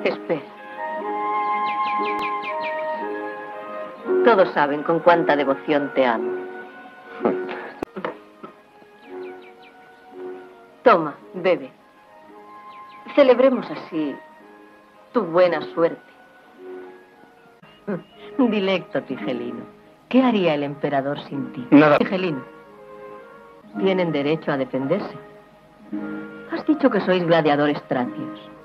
Espera. Todos saben con cuánta devoción te amo. Toma, bebe. Celebremos así tu buena suerte. Dilecto, Tigelino. ¿Qué haría el emperador sin ti? Nada. Tigelino, tienen derecho a defenderse. Has dicho que sois gladiadores tracios.